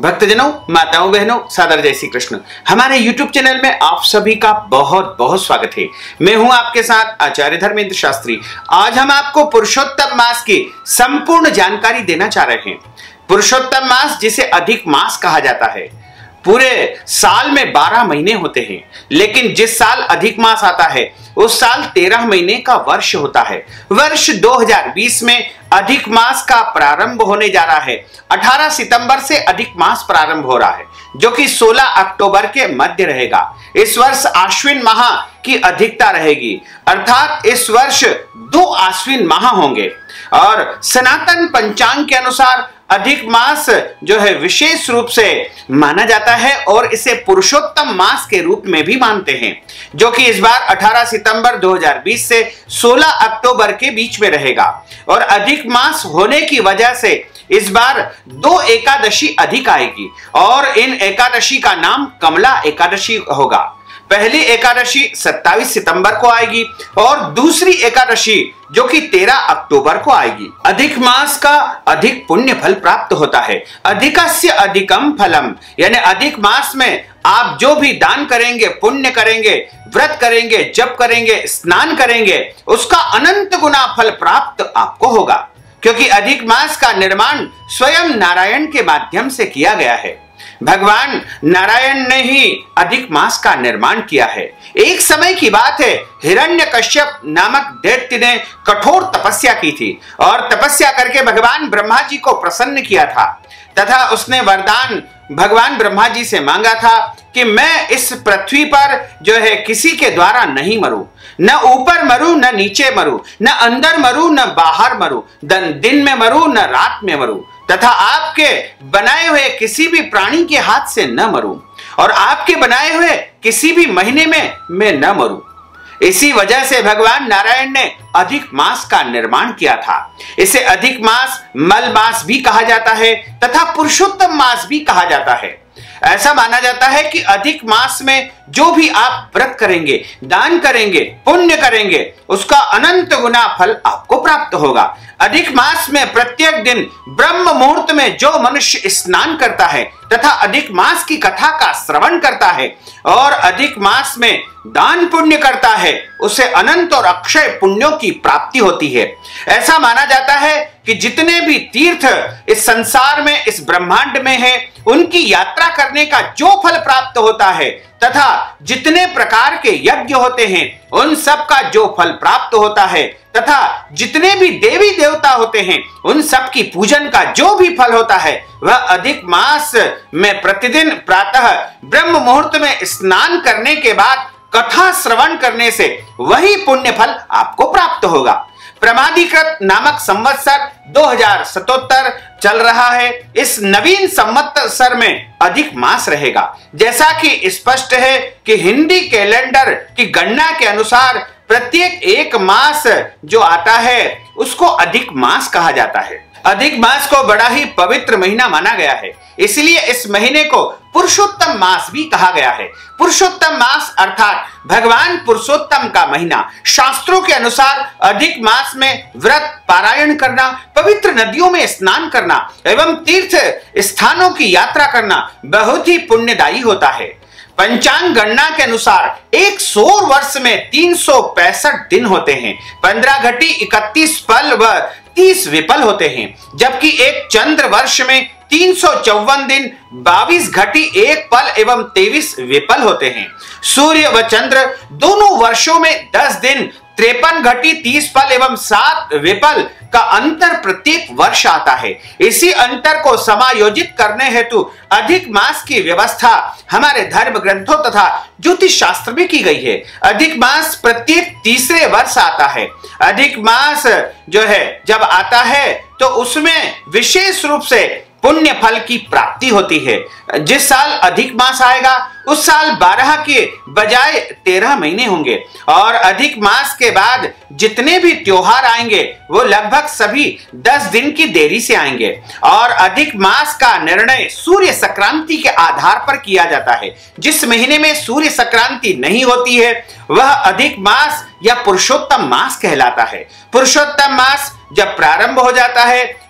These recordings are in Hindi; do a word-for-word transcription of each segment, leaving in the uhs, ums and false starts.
भक्तजनों, माताओं, बहनों, सादर जय श्री कृष्ण। हमारे यूट्यूब चैनल में आप सभी का बहुत बहुत स्वागत है। मैं हूं आपके साथ आचार्य धर्मेंद्र शास्त्री। आज हम आपको पुरुषोत्तम मास की संपूर्ण जानकारी देना चाह रहे हैं। पुरुषोत्तम मास जिसे अधिक मास कहा जाता है, पूरे साल में बारह महीने होते हैं, लेकिन जिस साल अधिक मास आता है उस साल तेरह महीने का वर्ष होता है। वर्ष दो हज़ार बीस में अधिक मास का प्रारंभ होने जा रहा है। अठारह सितंबर से अधिक मास प्रारंभ हो रहा है, जो कि सोलह अक्टूबर के मध्य रहेगा। इस वर्ष आश्विन माह की अधिकता रहेगी, अर्थात इस वर्ष दो आश्विन माह होंगे। और सनातन पंचांग के अनुसार अधिक मास जो है विशेष रूप से माना जाता है और इसे पुरुषोत्तम मास के रूप में भी मानते हैं, जो कि इस बार अठारह सितंबर दो हज़ार बीस से सोलह अक्टूबर के बीच में रहेगा। और अधिक मास होने की वजह से इस बार दो एकादशी अधिक आएगी और इन एकादशी का नाम कमला एकादशी होगा। पहली एकादशी सत्ताईस सितंबर को आएगी और दूसरी एकादशी जो कि तेरह अक्टूबर को आएगी। अधिक मास का अधिक पुण्य फल प्राप्त होता है। अधिकस्य अधिकम फलम, यानी अधिक मास में आप जो भी दान करेंगे, पुण्य करेंगे, व्रत करेंगे, जप करेंगे, स्नान करेंगे, उसका अनंत गुना फल प्राप्त आपको होगा, क्योंकि अधिक मास का निर्माण स्वयं नारायण के माध्यम से किया गया है। भगवान नारायण ने ही अधिक मास का निर्माण किया है। एक समय की बात है, हिरण्यकश्यप नामक दैत्य ने कठोर तपस्या की थी और तपस्या करके भगवान ब्रह्मा जी को प्रसन्न किया था, तथा उसने वरदान भगवान ब्रह्मा जी से मांगा था कि मैं इस पृथ्वी पर जो है किसी के द्वारा नहीं मरूं, न ऊपर मरूं न नीचे मरूं, न अंदर मरूं न बाहर मरूं, दिन में मरूं न रात में मरूं, तथा आपके बनाए हुए किसी भी प्राणी के हाथ से न मरूं और आपके बनाए हुए किसी भी महीने में मैं न मरूं। इसी वजह से भगवान नारायण ने अधिक मास का निर्माण किया था। इसे अधिक मास मल मास भी कहा जाता है तथा पुरुषोत्तम मास भी कहा जाता है। ऐसा माना जाता है कि अधिक मास में जो भी आप व्रत करेंगे, दान करेंगे, पुण्य करेंगे, उसका अनंत गुना फल आपको प्राप्त होगा। अधिक मास में प्रत्येक दिन ब्रह्म मुहूर्त में जो मनुष्य स्नान करता है तथा अधिक मास की कथा का श्रवण करता है और अधिक मास में दान पुण्य करता है, उसे अनंत और अक्षय पुण्यों की प्राप्ति होती है। ऐसा माना जाता है कि जितने भी तीर्थ इस संसार में, इस ब्रह्मांड में है, उनकी यात्रा करने का जो फल प्राप्त होता है तथा जितने प्रकार के यज्ञ होते हैं उन सब का जो फल प्राप्त होता है, तथा जितने भी देवी देवता होते हैं उन सब की पूजन का जो भी फल होता है, वह अधिक मास में प्रतिदिन प्रातः ब्रह्म मुहूर्त में स्नान करने के बाद कथा श्रवण करने से वही पुण्य फल आपको प्राप्त होगा। प्रमादीकृत नामक संवत्सर दो हज़ार सतहत्तर चल रहा है। इस नवीन संवत्सर में अधिक मास रहेगा। जैसा कि स्पष्ट है कि हिंदी कैलेंडर की गणना के अनुसार प्रत्येक एक मास जो आता है उसको अधिक मास कहा जाता है। अधिक मास को बड़ा ही पवित्र महीना माना गया है, इसलिए इस महीने को पुरुषोत्तम मास भी कहा गया है। पुरुषोत्तम मास अर्थात भगवान पुरुषोत्तम का महीना। शास्त्रों के अनुसार अधिक मास में व्रत पारायण करना, पवित्र नदियों में स्नान करना एवं तीर्थ स्थानों की यात्रा करना बहुत ही पुण्यदायी होता है। पंचांग गणना के अनुसार एक सौर वर्ष में तीन सौ पैंसठ दिन होते हैं। पंद्रह घटी, इकतीस पल व तीस विपल होते हैं, जबकि एक चंद्र वर्ष में तीन सौ चौवन दिन, बाईस घटी, एक पल एवं तेईस विपल होते हैं। सूर्य व चंद्र दोनों वर्षों में दस दिन, तिरपन घटी, तीस पल एवं सात विपल का अंतर प्रत्येक वर्ष आता है। इसी अंतर को समायोजित करने हेतु अधिक मास की व्यवस्था हमारे धर्म ग्रंथों तथा ज्योतिष शास्त्र में की गई है। अधिक मास प्रत्येक तीसरे वर्ष आता है। अधिक मास जो है जब आता है तो उसमें विशेष रूप से पुण्य फल की प्राप्ति होती है। जिस साल अधिक मास आएगा उस साल बारह के बजाय तेरह महीने होंगे और अधिक मास के बाद जितने भी त्योहार आएंगे वो लगभग सभी दस दिन की देरी से आएंगे। और अधिक मास का निर्णय सूर्य संक्रांति के आधार पर किया जाता है। जिस महीने में सूर्य संक्रांति नहीं होती है वह अधिक मास या पुरुषोत्तम मास कहलाता है। पुरुषोत्तम मास जब प्रारंभ हो जाता है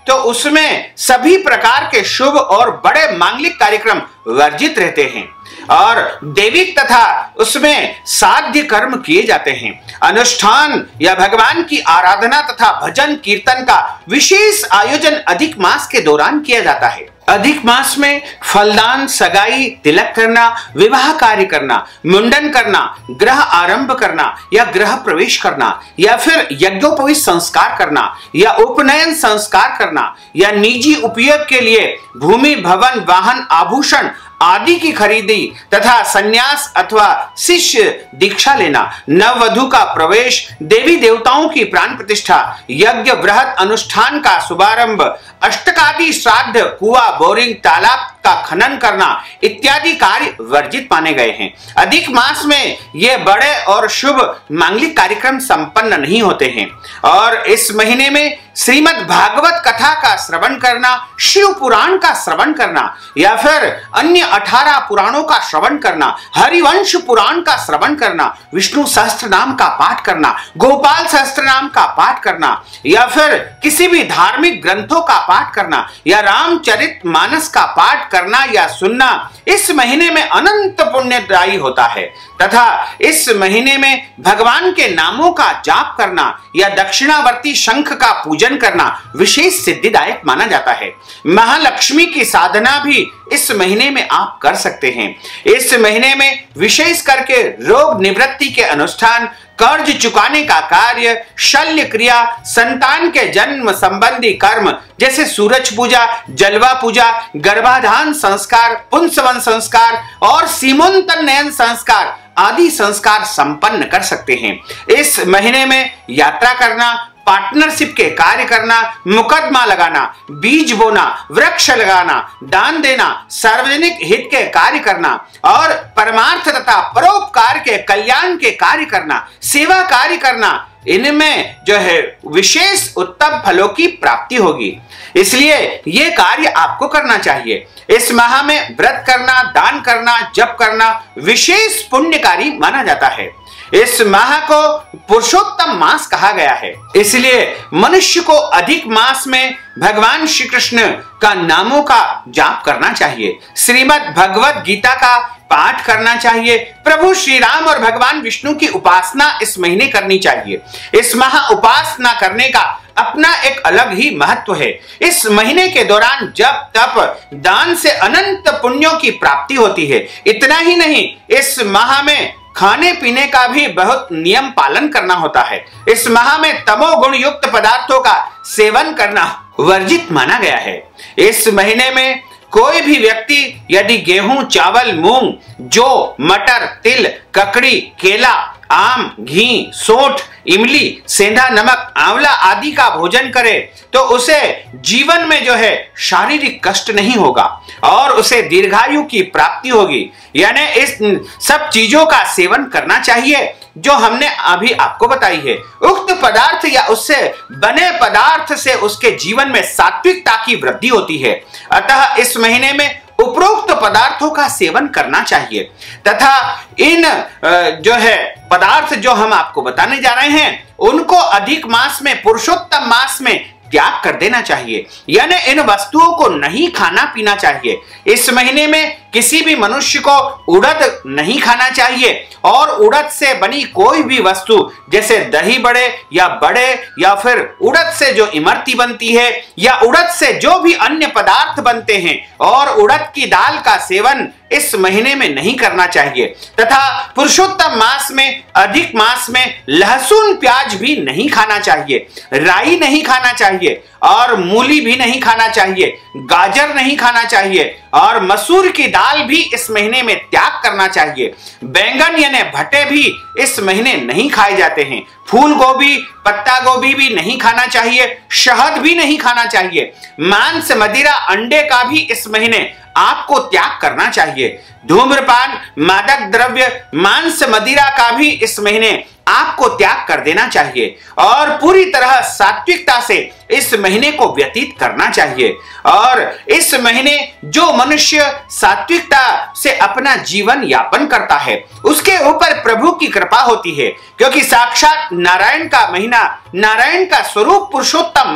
तो उसमें सभी प्रकार के शुभ और बड़े मांगलिक कार्यक्रम वर्जित रहते हैं और दैविक तथा उसमें साध्य कर्म किए जाते हैं। अनुष्ठान या भगवान की आराधना तथा भजन कीर्तन का विशेष आयोजन अधिक मास के दौरान किया जाता है। अधिक मास में फलदान, सगाई, तिलक करना, विवाह कार्य करना, मुंडन करना, ग्रह आरंभ करना या ग्रह प्रवेश करना या फिर यज्ञोपवीत संस्कार करना या उपनयन संस्कार करना या निजी उपयोग के लिए भूमि, भवन, वाहन, आभूषण आदि की खरीदी तथा संन्यास अथवा शिष्य दीक्षा लेना, नववधु का प्रवेश, देवी देवताओं की प्राण प्रतिष्ठा, यज्ञ, वृहत अनुष्ठान का शुभारंभ, अष्टकादि श्राद्ध, कुआं, बोरिंग, तालाब का खनन करना इत्यादि कार्य वर्जित माने गए हैं। अधिक मास में ये बड़े और शुभ मांगलिक कार्यक्रम संपन्न नहीं होते हैं और इस महीने में श्रीमद् भागवत कथा का श्रवण करना, शिव पुराण का श्रवण करना या फिर अन्य अठारह पुराणों का श्रवण करना, हरिवंश पुराण का श्रवण करना, विष्णु सहस्त्र नाम का पाठ करना, गोपाल सहस्त्र नाम का पाठ करना या फिर किसी भी धार्मिक ग्रंथों का पाठ करना या रामचरित मानस का पाठ करना या सुनना इस महीने में अनंत पुण्यदायी होता है तथा इस महीने में भगवान के नामों का जाप करना या दक्षिणावर्ती शंख का पूजन करना विशेष सिद्धिदायक माना जाता है। महालक्ष्मी की साधना भी इस महीने में आप कर सकते हैं। इस महीने में विशेष करके रोग निवृत्ति के अनुष्ठान, कर्ज चुकाने का कार्य, शल्य क्रिया, संतान के जन्म संबंधी कर्म जैसे सूरज पूजा, जलवा पूजा, गर्भाधान संस्कार, पुंसवन संस्कार और सीमोंतन नयन संस्कार आदि संस्कार संपन्न कर सकते हैं। इस महीने में यात्रा करना, पार्टनरशिप के कार्य करना, मुकदमा लगाना, बीज बोना, वृक्ष लगाना, दान देना, सार्वजनिक हित के कार्य करना और परमार्थ तथा परोपकार के कल्याण के कार्य करना, सेवा कार्य करना, इनमें जो है विशेष उत्तम फलों की प्राप्ति होगी। इसलिए ये कार्य आपको करना चाहिए। इस माह में व्रत करना, दान करना, जप करना विशेष पुण्यकारी माना जाता है। इस माह को पुरुषोत्तम मास कहा गया है, इसलिए मनुष्य को अधिक मास में भगवान श्री कृष्ण का नामों का जाप करना चाहिए, श्रीमद् भगवत गीता का पाठ करना चाहिए, प्रभु श्री राम और भगवान विष्णु की उपासना इस महीने करनी चाहिए। इस माह उपासना करने का अपना एक अलग ही महत्व है। इस महीने के दौरान जप, तप, दान से अनंत पुण्यों की प्राप्ति होती है। इतना ही नहीं, इस माह में खाने पीने का भी बहुत नियम पालन करना होता है। इस माह में तमोगुण युक्त पदार्थों का सेवन करना वर्जित माना गया है। इस महीने में कोई भी व्यक्ति यदि गेहूं, चावल, मूंग, जौ, मटर, तिल, ककड़ी, केला, आम, घी, सोंठ, इमली, सेंधा नमक, आंवला आदि का भोजन करे तो उसे जीवन में जो है शारीरिक कष्ट नहीं होगा और उसे दीर्घायु की प्राप्ति होगी। यानी इस सब चीजों का सेवन करना चाहिए जो हमने अभी आपको बताई है। उक्त पदार्थ या उससे बने पदार्थ से उसके जीवन में सात्विकता की वृद्धि होती है। अतः इस महीने में उपरोक्त पदार्थों का सेवन करना चाहिए तथा इन जो है पदार्थ जो हम आपको बताने जा रहे हैं उनको अधिक मास में, पुरुषोत्तम मास में त्याग कर देना चाहिए। यानी इन वस्तुओं को नहीं खाना पीना चाहिए। इस महीने में किसी भी मनुष्य को उड़द नहीं खाना चाहिए और उड़द से बनी कोई भी वस्तु जैसे दही बड़े या बड़े या फिर उड़द से जो इमरती बनती है या उड़द से जो भी अन्य पदार्थ बनते हैं और उड़द की दाल का सेवन इस महीने में नहीं करना चाहिए तथा पुरुषोत्तम मास में, अधिक मास में लहसुन प्याज भी नहीं खाना चाहिए, राई नहीं खाना चाहिए और मूली भी नहीं खाना चाहिए, गाजर नहीं खाना चाहिए और मसूर की दाल भी इस महीने में त्याग करना चाहिए। बैंगन यानी भट्टे भी इस महीने नहीं खाए जाते हैं। फूल गोभी, पत्ता गोभी भी नहीं खाना चाहिए, शहद भी नहीं खाना चाहिए। मांस, मदिरा, अंडे का भी इस महीने आपको त्याग करना चाहिए। धूम्रपान, मादक द्रव्य, मांस, मदिरा का भी इस महीने आपको त्याग कर देना चाहिए और पूरी तरह सात्विकता से इस महीने को व्यतीत करना चाहिए। और इस महीने जो मनुष्य सात्विकता से अपना जीवन यापन करता है उसके ऊपर प्रभु की कृपा होती है, क्योंकि साक्षात नारायण का महीना, नारायण का स्वरूप पुरुषोत्तम मास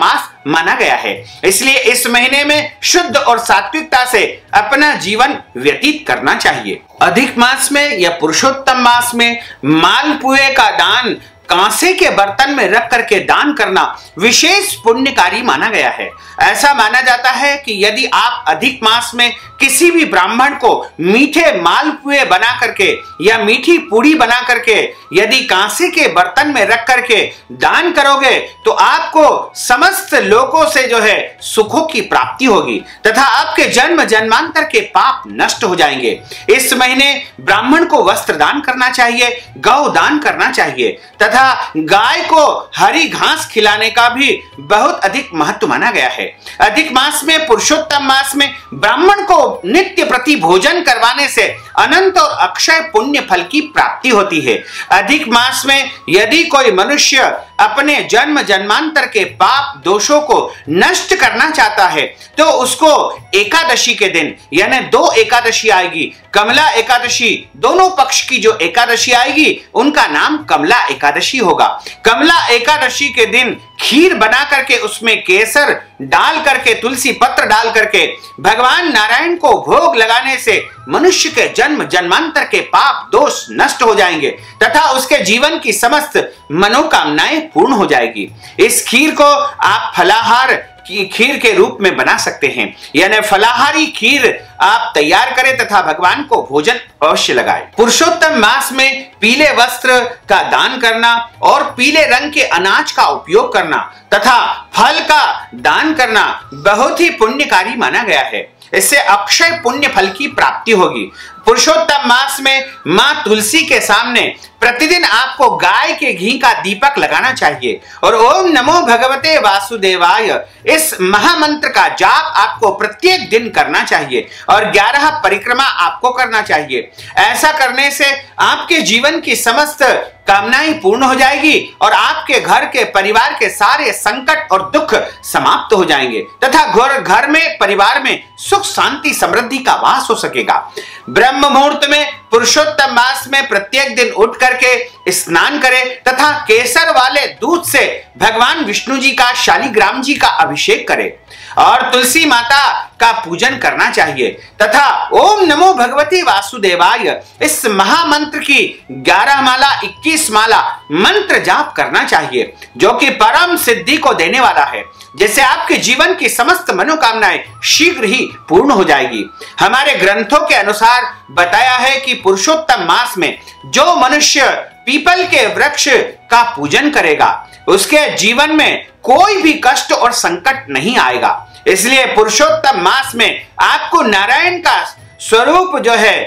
माना गया है। इसलिए इस महीने में शुद्ध और सात्विकता से अपना जीवन व्यतीत करना चाहिए। अधिक मास में या पुरुषोत्तम मास में मालपुए का दान कांसे के बर्तन में रख करके दान करना विशेष पुण्यकारी माना गया है। ऐसा माना जाता है कि यदि आप अधिक मास में किसी भी ब्राह्मण को मीठे मालपुए बना करके या मीठी पूड़ी बना करके यदि कांसे के बर्तन में रख करके दान करोगे तो आपको समस्त लोगों से जो है सुखों की प्राप्ति होगी तथा आपके जन्म जन्मांतर के पाप नष्ट हो जाएंगे। इस महीने ब्राह्मण को वस्त्र दान करना चाहिए, गौ दान करना चाहिए तथा गाय को हरी घास खिलाने का भी बहुत अधिक महत्व माना गया है। अधिक मास में पुरुषोत्तम मास में ब्राह्मण को नित्य प्रति भोजन करवाने से अनंत और अक्षय पुण्य फल की प्राप्ति होती है। अधिक मास में यदि कोई मनुष्य अपने जन्म जन्मांतर के पाप दोषों को नष्ट करना चाहता है तो उसको एकादशी के दिन यानी दो एकादशी आएगी, कमला एकादशी, दोनों पक्ष की जो एकादशी आएगी उनका नाम कमला एकादशी होगा। कमला एकादशी के दिन खीर बना करके उसमें केसर डाल करके तुलसी पत्र डाल करके भगवान नारायण को भोग लगाने से मनुष्य के जन्म जन्मांतर के पाप दोष नष्ट हो जाएंगे तथा उसके जीवन की समस्त मनोकामनाएं पूर्ण हो जाएगी। इस खीर को आप फलाहार की खीर के रूप में बना सकते हैं, यानी फलाहारी खीर आप तैयार करें तथा भगवान को भोजन अवश्य लगाएं। पुरुषोत्तम मास में पीले वस्त्र का दान करना और पीले रंग के अनाज का उपयोग करना तथा फल का दान करना बहुत ही पुण्यकारी माना गया है। इससे अक्षय पुण्य फल की प्राप्ति होगी। पुरुषोत्तम मास में मां तुलसी के सामने प्रतिदिन आपको गाय के घी का दीपक लगाना चाहिए और ओम नमो भगवते वासुदेवाय इस महामंत्र का जाप आपको प्रत्येक दिन करना चाहिए और ग्यारह परिक्रमा आपको करना चाहिए। ऐसा करने से आपके जीवन की समस्त कामनाएं पूर्ण हो जाएगी और आपके घर के परिवार के सारे संकट और दुख समाप्त हो जाएंगे तथा घर घर में परिवार में सुख शांति समृद्धि का वास हो सकेगा। ब्रह्म मुहूर्त में पुरुषोत्तम मास में प्रत्येक दिन उठ करके स्नान करें तथा केसर वाले दूध से भगवान विष्णु जी का शालिग्राम जी का अभिषेक करें और तुलसी माता का पूजन करना चाहिए तथा ओम नमो भगवते वासुदेवाय इस महामंत्र की ग्यारह माला इक्कीस माला मंत्र जाप करना चाहिए जो कि परम सिद्धि को देने वाला है, जिससे आपके जीवन की समस्त मनोकामनाएं शीघ्र ही पूर्ण हो जाएगी। हमारे ग्रंथों के अनुसार बताया है कि पुरुषोत्तम मास में जो मनुष्य पीपल के वृक्ष का पूजन करेगा उसके जीवन में कोई भी कष्ट और संकट नहीं आएगा। इसलिए पुरुषोत्तम मास में आपको नारायण का स्वरूप जो है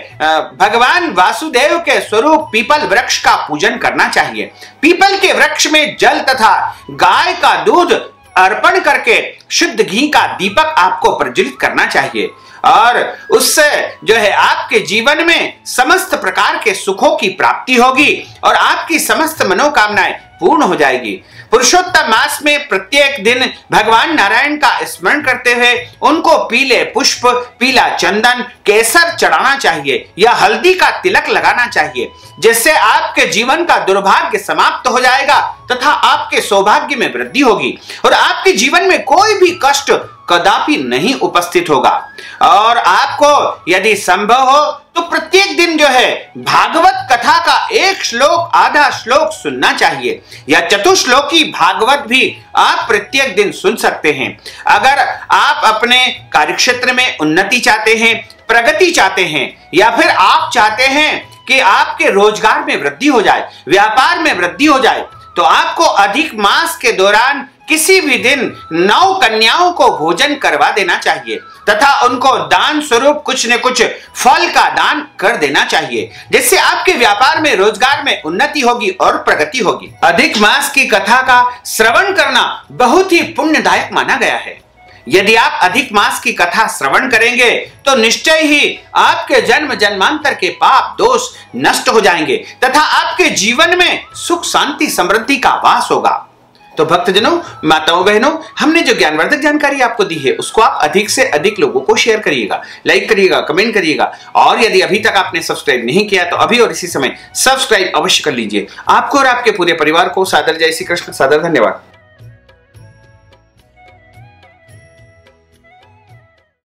भगवान वासुदेव के स्वरूप पीपल वृक्ष का पूजन करना चाहिए। पीपल के वृक्ष में जल तथा गाय का दूध अर्पण करके शुद्ध घी का दीपक आपको प्रज्वलित करना चाहिए और उससे जो है आपके जीवन में समस्त प्रकार के सुखों की प्राप्ति होगी और आपकी समस्त मनोकामनाएं पूर्ण हो जाएगी। पुरुषोत्तम मास में प्रत्येक दिन भगवान नारायण का स्मरण करते हुए उनको पीले पुष्प, पीला चंदन, केसर चढ़ाना चाहिए या हल्दी का तिलक लगाना चाहिए, जिससे आपके जीवन का दुर्भाग्य समाप्त हो जाएगा तथा आपके सौभाग्य में वृद्धि होगी और आपके जीवन में कोई भी कष्ट कदापि नहीं उपस्थित होगा। और आपको यदि संभव हो तो प्रत्येक दिन जो है भागवत कथा का एक श्लोक, आधा श्लोक सुनना चाहिए या चतुश्लोकी भागवत भी आप प्रत्येक दिन सुन सकते हैं। अगर आप अपने कार्यक्षेत्र में उन्नति चाहते हैं, प्रगति चाहते हैं या फिर आप चाहते हैं कि आपके रोजगार में वृद्धि हो जाए, व्यापार में वृद्धि हो जाए, तो आपको अधिक मास के दौरान किसी भी दिन नौ कन्याओं को भोजन करवा देना चाहिए तथा उनको दान स्वरूप कुछ न कुछ फल का दान कर देना चाहिए, जिससे आपके व्यापार में, रोजगार में उन्नति होगी और प्रगति होगी। अधिक मास की कथा का श्रवण करना बहुत ही पुण्यदायक माना गया है। यदि आप अधिक मास की कथा श्रवण करेंगे तो निश्चय ही आपके जन्म जन्मांतर के पाप दोष नष्ट हो जाएंगे तथा आपके जीवन में सुख शांति समृद्धि का वास होगा। तो भक्तजनों, माताओं, बहनों, हमने जो ज्ञानवर्धक जानकारी आपको दी है उसको आप अधिक से अधिक लोगों को शेयर करिएगा, लाइक करिएगा, कमेंट करिएगा और यदि अभी तक आपने सब्सक्राइब नहीं किया तो अभी और इसी समय सब्सक्राइब अवश्य कर लीजिए। आपको और आपके पूरे परिवार को सादर जय श्री कृष्ण, सादर धन्यवाद।